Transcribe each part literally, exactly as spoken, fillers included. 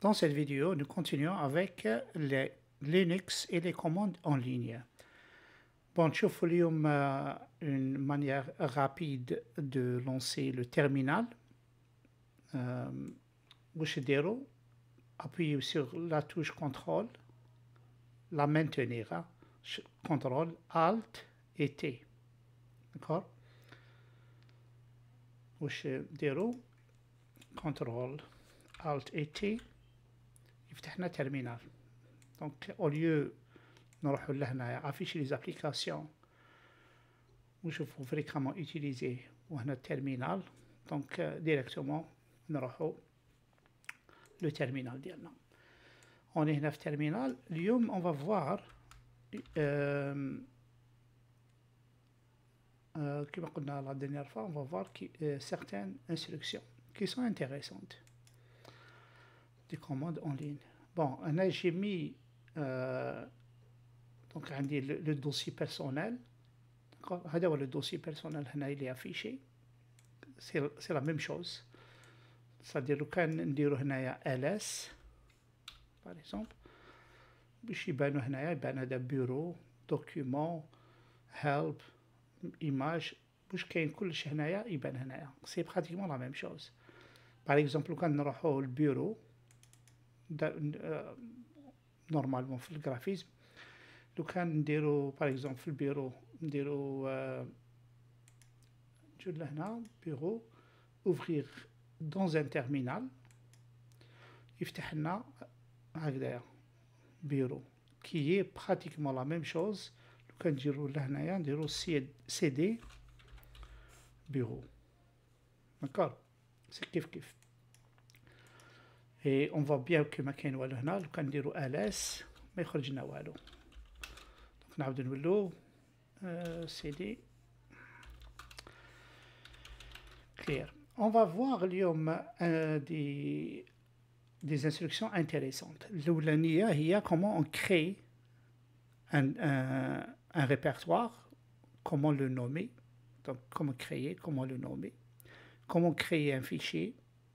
Dans cette vidéo, nous continuons avec les Linux et les commandes en ligne. Bon, نشوف اليوم une manière rapide de lancer le terminal. واش ديروا؟ appuyez sur la touche contrôle, la maintenir, hein? contrôle, alt et T. D'accord? واش ديروا؟ contrôle, alt et T. يفتح لنا terminal. Donc au lieu نروحوا لهنا afficher les applications ونشوفوا fréquemment utilisé وهنا terminal. Donc directement نروحوا le terminal ديالنا. On est هنا في terminal. اليوم on va voir euh, euh, كما قلنا la dernière fois, on va voir qui, euh, certaines instructions qui sont intéressantes. Des commandes en ligne. Bon, là j'ai mis euh, donc عندي le, le dossier personnel. D'accord, هذا هو le dossier personnel هنا il est affiché. C'est c'est la même chose. C'est-à-dire لو كان نديرو هنايا ls par exemple باش يبانو هنايا يبان هذا بيرو دوكيومون help image باش كاين كلش هنايا يبان هنايا. C'est pratiquement la même chose. Par exemple لو كان نروحو للبيرو نورمالمون في الجرافيزم لو كان نديرو باغ اكزومبل في البيرو نديرو نجو لهنا بيرو اوفرير دون ان تيرمينال يفتح لنا هكذايا بيرو كي هي براتيكمون لا ميم شوز. لو كان نديرو لهنايا نديرو سي سي دي بيرو. داكور سي كيف كيف. Et on voit bien que ما كاين والو هنا. لو كان نديرو ls ما يخرج لنا والو. دونك نعاودو نولو سي دي كلير. On va voir اليوم des des instructions intéressantes. الأولانية هي comment on crée un un un répertoire, comment le nommer. Donc comment créer, comment le nommer, comment créer un fichier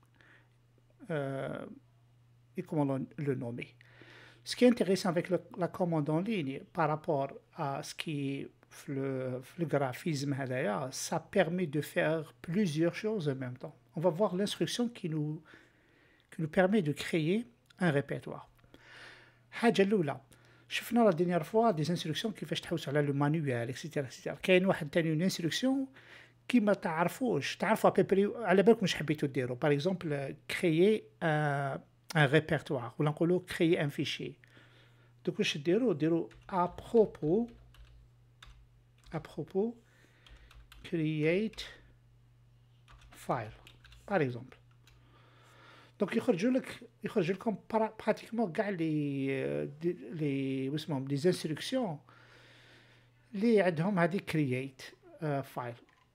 euh, et comment le, le nommer. Ce qui est intéressant avec le, la commande en ligne par rapport à ce qui est le, le graphisme, ça permet de faire plusieurs choses en même temps. On va voir l'instruction qui nous, qui nous permet de créer un répertoire. حاجة الأولى شفنا la dernière fois des instructions كيفاش تحوس على le manuel etc etc. كاين واحد تاني une instruction كي ما تعرفوش تعرفوا ابيبري على بالكم واش حبيتوا ديروا. باغ اكزومبل créer un un répertoire ولا نقولوا créer un fichier. دوك واش ديروا ديروا à propos à propos create file par exemple. دونك يخرجوا لك يخرج لكم براتيكمون كاع لي لي واسمهم دي انستركسيون اللي عندهم هذه create فايل.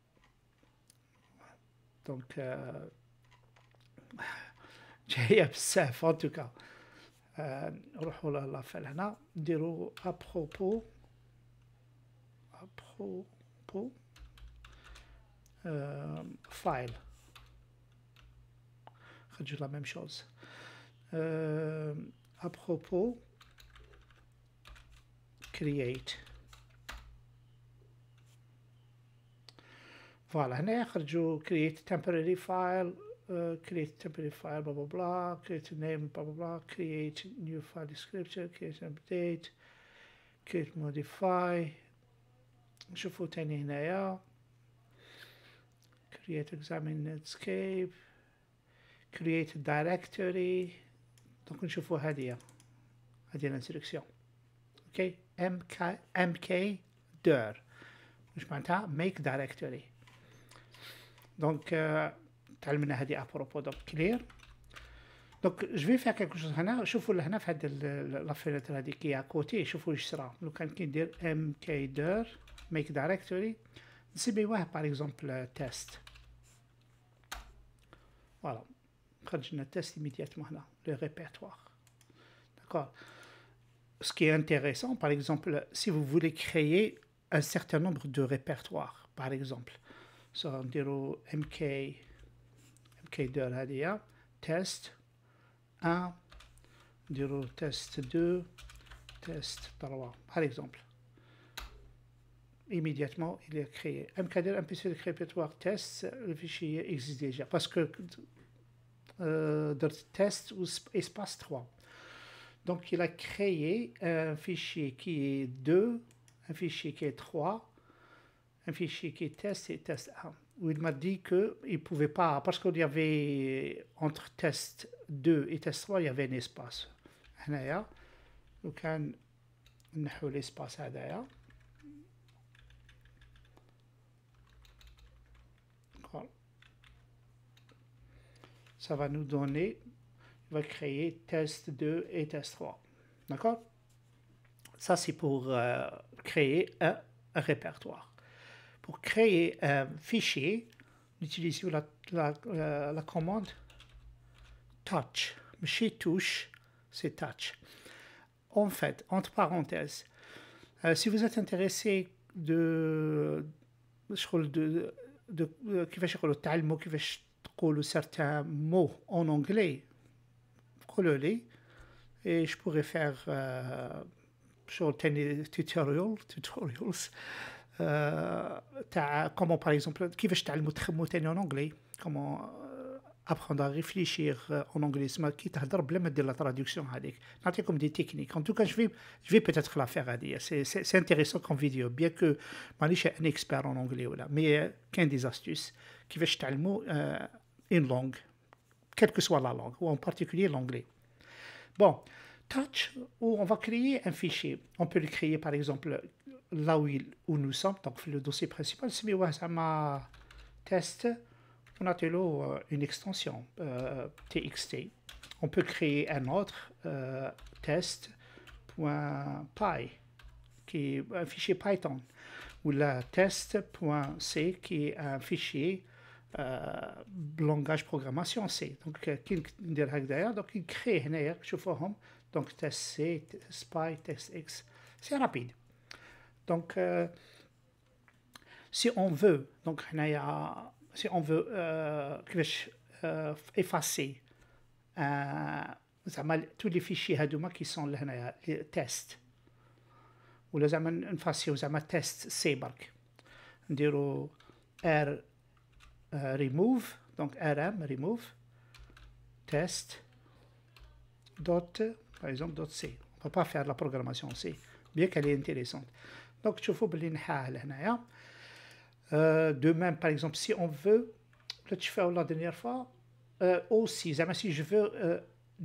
دونك جايه بزاف ان توكا. نروحوا لافعل هنا نديروا ابروبو ابروبو فايل خرجوا لا ميم شوز. ابروبو كرييت فوالا هنا يخرجوا create temporary file uh, create temporary file blah blah blah, create a name blah blah blah, create new file description, create an update, create modify. نشوفوا تاني هنايا create examine netscape, create directory. دونك نشوفوا هذه هذه الانستركسيون. اوكي mk mk dir واش معناتها make directory. دونك تعلمنا هذه ابروبو. دونك كلير. دونك جو في فيها كيلكو شوز هنا. شوفوا لهنا في هاد لا فينتر هذيك كي اكوتي شوفوا واش صرا. لو كان كي ندير mk dir make directory نسميوه باغ اكزومبل تيست. فوالا خرج لنا تيست immédiatement هنا le répertoire. D'accord. Ce qui est intéressant, par exemple, si vous voulez créer un certain nombre de répertoires, par exemple, so on dirait mk mkdir هذه test un نديرو test deux, test trois, par exemple. Immédiatement, il est créé. M K D, un P C de répertoire test, le fichier existe déjà. Parce que euh, dans le test, espace trois. Donc, il a créé un fichier qui est deux, un fichier qui est trois, un fichier qui est test et test un. Où il m'a dit qu'il ne pouvait pas, parce qu'il y avait entre test deux et test trois, il y avait un espace. هنايا وكان نحو l'espace هذايا. Ça va nous donner, il va créer test deux et test trois. D'accord? Ça, c'est pour euh, créer un, un répertoire. Pour créer un fichier, on utilise la, la, la, la commande touch. Chez touche, c'est touch. En fait, entre parenthèses, euh, si vous êtes intéressé de, de, de, de, de كيفاش يقولوا تعلموا كيفاش تقولوا certains mots en anglais, قولوا لي et je pourrais faire euh, sur tutorial tutorials euh, تاع comment par exemple كيفاش تعلموا تخمموا تاني en anglais, comment apprendre à réfléchir en anglais, c'est qui تهضر بلا ما دير la traduction هذيك. نعطيكم des techniques. En tout cas, je vais je vais peut-être la faire هذه. C'est c'est c'est intéressant comme vidéo, bien que مانيش un expert en anglais ولا, mais كاين des astuces كيفاش تعلموا euh, une langue, quelle que soit la langue, ou en particulier l'anglais. Bon, touch, où on va créer un fichier. On peut le créer par exemple là où, il, où nous sommes, donc le dossier principal, c'est ma test. On a une extension euh, T X T. On peut créer un autre euh, test.py qui est un fichier Python, ou la test.c qui est un fichier euh, langage programmation C. Donc, donc il crée donc test C, test Py, test X. C'est rapide. Donc, euh, si on veut, donc si on veut euh, euh, effacer euh, tous les fichiers qui sont là, les tests, ou les effacer ou les tests C, on dirait R uh, remove, donc rm remove test dot, par exemple dot C. On ne peut pas faire la programmation C, bien qu'elle est intéressante. Donc, tu vois que Euh, de même, par exemple, si on veut, là tu fais la dernière fois, euh, aussi, si je veux euh,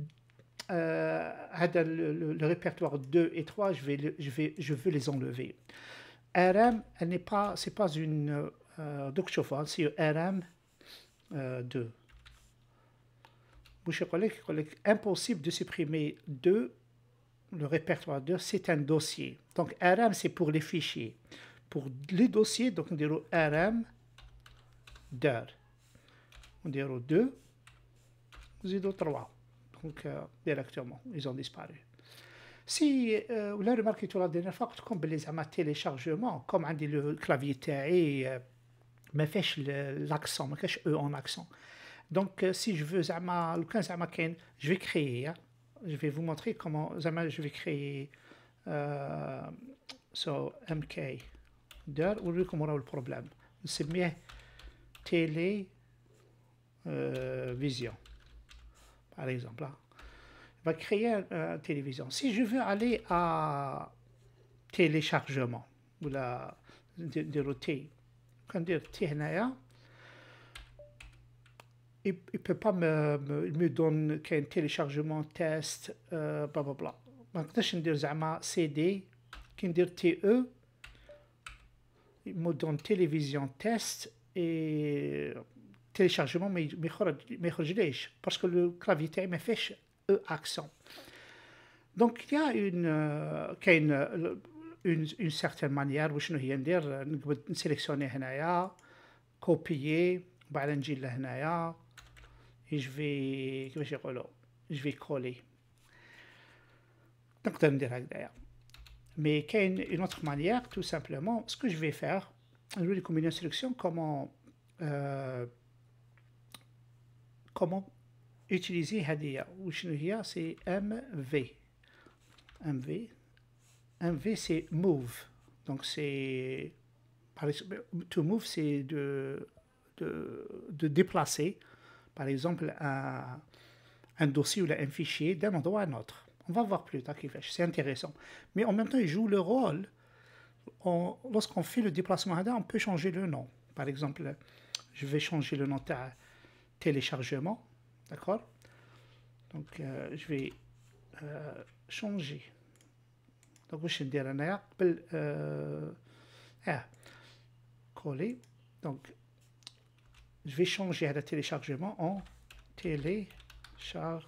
euh, le, le, le répertoire deux et trois, je, vais, je, vais, je veux les enlever. R M, elle n'est pas, c'est pas une euh, donc je vois, c'est R M euh, deux. Impossible de supprimer deux, le répertoire deux, c'est un dossier. Donc R M, c'est pour les fichiers. Pour les dossiers, donc on dirait R M d'heure. On dirait deux, vous dites trois. Donc euh, directement, ils ont disparu. Si euh, vous l'avez remarqué tout la dernière fois, comme les amas téléchargements, comme on dit le clavier taillé, euh, ما فيش l'accent, ما كاش E en accent. Donc euh, si je veux زعما لو كان زعما كاين, je vais créer, je vais vous montrer comment زعما je vais créer euh, so M K d'heure ونوريكم وراه البروبليم. نسميه تيلي vision par exemple. Là. On va créer une euh, télévision. Si je veux aller à téléchargement ou la de roter, quand dire T هنايا, il ne peut pas me, me, me donner qu'un téléchargement test euh, bla bla bla. ما نقدرش ندير زعما C D كي ندير T E, il me donne télévision test et téléchargement mais ما يخرجليش parce que le clavier تاعي ما فيش E accent. Donc il y a une euh, une, une, une certaine manière وشنو هي ندير, نقدر نسيليكسيوني هنايا, copier, بعد نجي لهنايا et je vais كيفاش يقولوا je vais coller. نقدر ندير هكذايا. Mais كاين une autre manière, tout simplement, ce que je vais faire, je vais vous donner une instruction comment euh, comment utiliser هذه وشنو هي c'est M V. M V. M V c'est move. Donc c'est par exemple, to move c'est de, de, de déplacer par exemple un, un dossier ou un fichier d'un endroit à un autre. On va voir plus tard qui fait, c'est intéressant. Mais en même temps, il joue le rôle, lorsqu'on fait le déplacement, on peut changer le nom. Par exemple, je vais changer le nom de téléchargement, d'accord? Donc, euh, je vais euh, changer. Donc, je vais dire un appel, euh, ah, coller. Donc, je vais changer le téléchargement en téléchargement.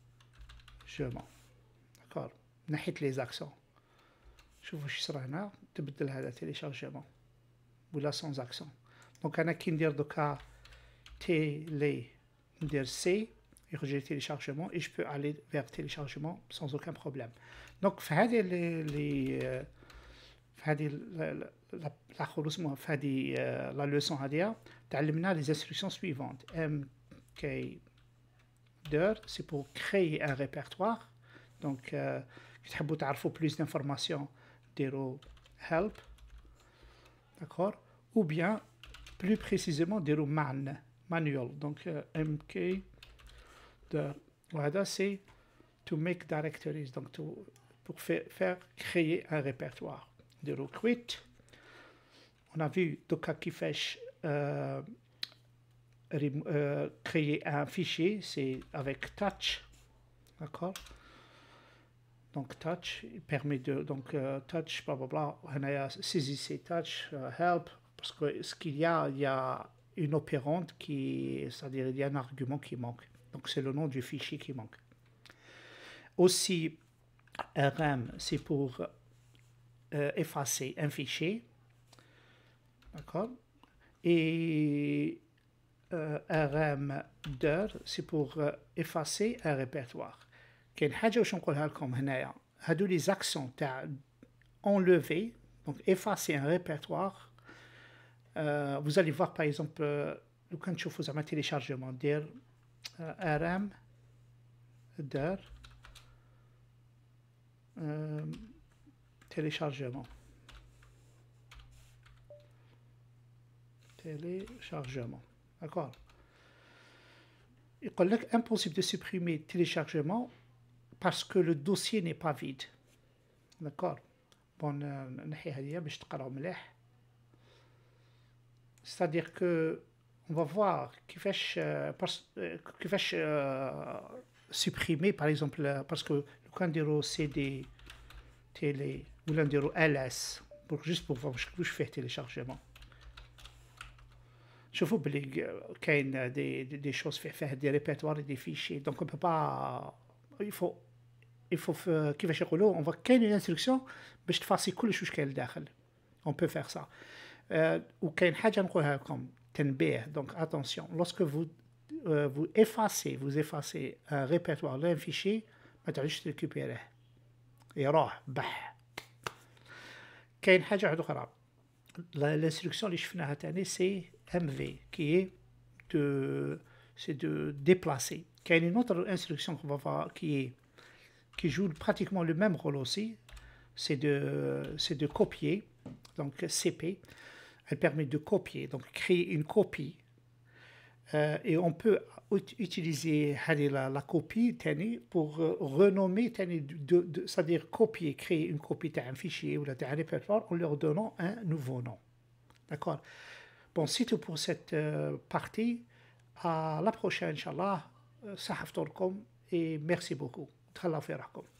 d'accord. نحيت les accents. شوفوا واش صرا هنا تبدل هذا téléchargement ولا sans accent. Donc انا كي ندير دوكا télé ندير C يخرج téléchargement et je peux aller vers téléchargement sans aucun problème. Donc في هذه اللي في هذه لا خلص مو في هذه لا لوسون هذه تعلمنا les instructions suivantes. M K dir c'est pour créer un répertoire. Donc euh, si vous voulez plus d'informations, direz help, d'accord, ou bien plus précisément direz man, manual. Donc euh, M K dir, voilà, c'est to make directories, donc to, pour faire, faire créer un répertoire. Direz quit. On a vu Docker qui fait euh, euh, créer un fichier, c'est avec touch, d'accord. Donc touch il permet de donc uh, touch bla bla bla saisissez touch uh, help parce que ce qu'il y a il y a une opérante qui c'est-à-dire il y a un argument qui manque, donc c'est le nom du fichier qui manque. Aussi R M c'est pour euh, effacer un fichier, d'accord, et euh, R M dir c'est pour euh, effacer un répertoire. كاين حاجه واش نقولها لكم هنايا هادو لي زاكسيون تاع enlever donc effacer un répertoire. euh, vous allez voir par exemple لو كان تشوفوا زعما téléchargement دير R M dir téléchargement téléchargement d'accord. يقول لك impossible de supprimer téléchargement parce que le dossier n'est pas vide, d'accord. Bon, نحي هذه باش تقراو مليح. C'est-à-dire que on va voir كيفاش كيفاش supprimer par exemple parce que لو كان نديرو C D télé ولا نديرو L S pour juste pour voir واش فيه téléchargement. شوفوا بلي كاين دي دي شوز فيه فيه دي ريبيرتوار دي فيشي دونك on peut pas il faut il faut كيفاش يقولوا on va كاين une instruction باش تفاصي كلش واش كاين لداخل on peut faire ça. euh, وكاين حاجه نقولها لكم تنبيه donc attention lorsque vous euh, vous effacez vous effacez un répertoire d'un fichier ما تعودش تريكوبيريه يروح بح. كاين حاجه واحده اخرى l'instruction اللي شفناها تاني سي M V qui est de c'est de déplacer. Il y a une autre instruction qu'on va voir qui est qui joue pratiquement le même rôle aussi, c'est de c'est de copier. Donc C P elle permet de copier, donc créer une copie euh, et on peut utiliser la, la copie tani pour renommer tani de, de, c'est-à-dire copier, créer une copie d'un fichier ou d'un répertoire en leur donnant un nouveau nom, d'accord. Bon, c'est tout pour cette euh, partie. À la prochaine, Inch'Allah. Sahaftorkom et merci beaucoup. Tchallah fi rahkom.